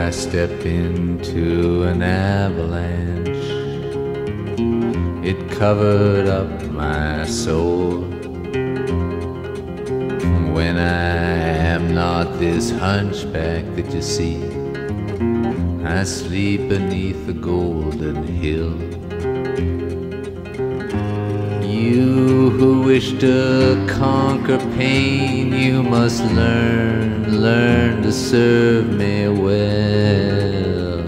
I step into an avalanche. It covered up my soul. When I am not this hunchback that you see, I sleep beneath the golden hill. You who wish to conquer pain, you must learn to serve me well.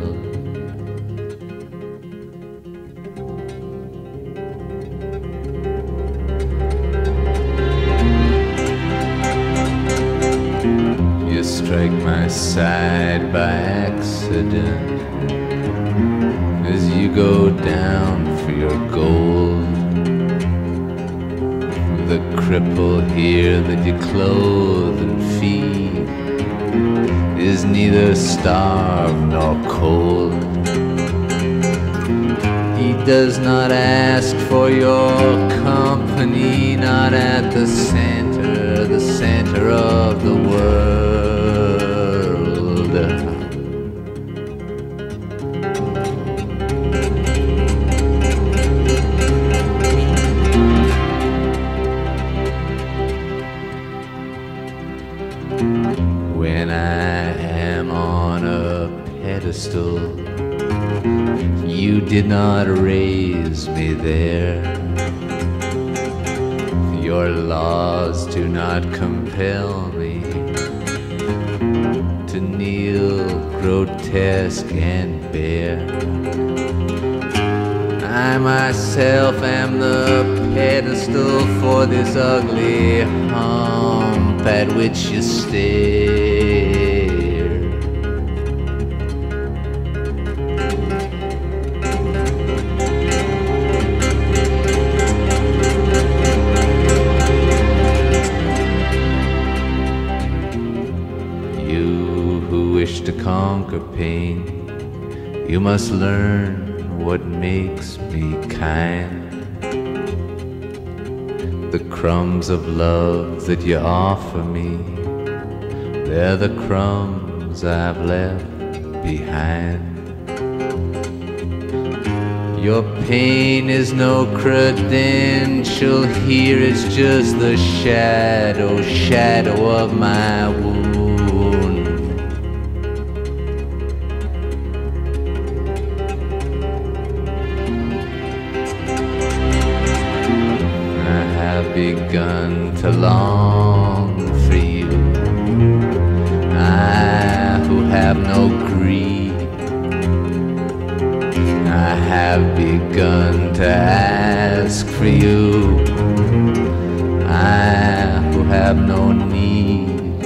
You strike my side by accident as you go down for your gold. The cripple here that you clothe and feed is neither starved nor cold. He does not ask for your company, not at the center of the world. When I am on a pedestal, you did not raise me there. Your laws do not compel me to kneel grotesque and bare. I myself am the pedestal for this ugly hump at which you stare. You who wish to conquer pain, you must learn what makes me kind. The crumbs of love that you offer me, they're the crumbs I've left behind. Your pain is no credential here, it's just the shadow of my wound. I've begun to long for you, I who have no greed. I have begun to ask for you, I who have no need.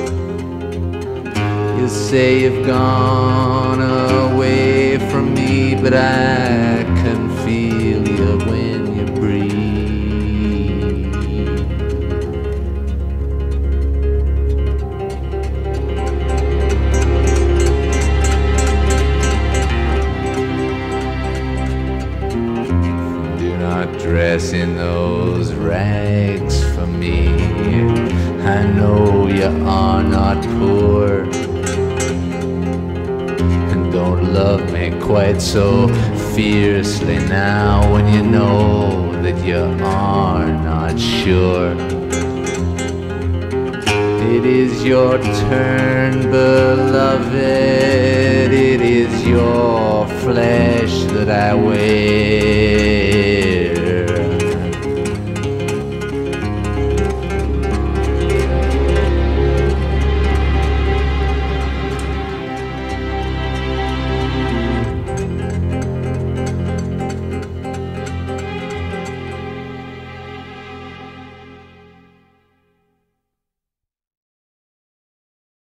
You say you've gone away from me, but I can feel you when you breathe. Dress in those rags for me. I know you are not poor, and don't love me quite so fiercely now when you know that you are not sure. It is your turn, beloved, it is your flesh that I wear.